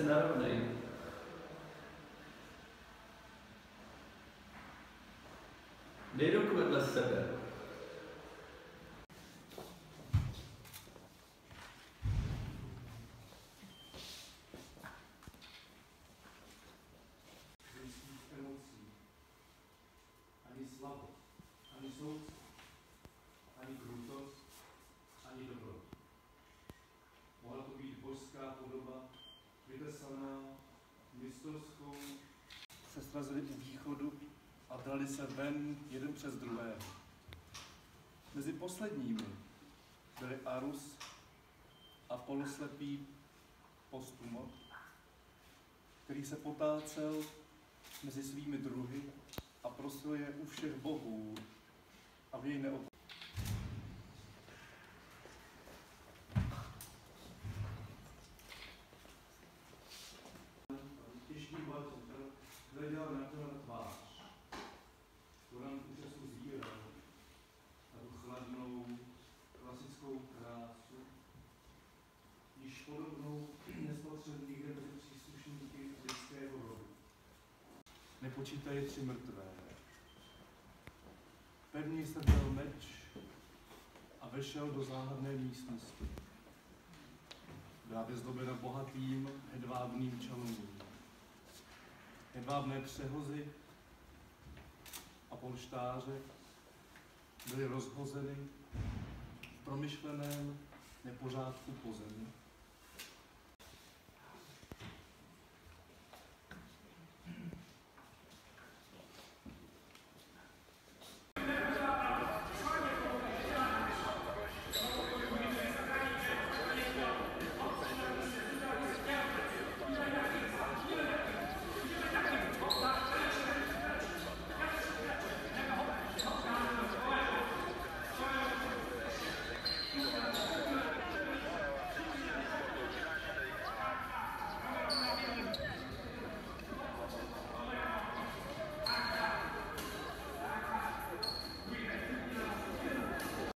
se narovnej. Dej ruku vedle sebe. Ani slabost, ani soucit, ani krutost, ani dobro. Mohla to být božská podoba, vytesaná mistrovskou. Se srazili u východu a dali se ven jeden přes druhého. Mezi posledními byli Arus a poloslepý Postumot, který se potácel mezi svými druhy a prosil je u všech bohů, aby jej neopustili. Těžký blatr hleděl na tvář, Koran úžasu zíral na tu chladnou, klasickou krásu, již podobnou nespatřil nikde mezi příslušníky lidského rodu. Nepočítají 3 mrtvé. Pevně se vzal meč a vešel do záhadné místnosti. Byla vyzdobena bohatým hedvábným čalouním. Hedvábné přehozy a polštáře byly rozhozeny v promyšleném nepořádku po zemi.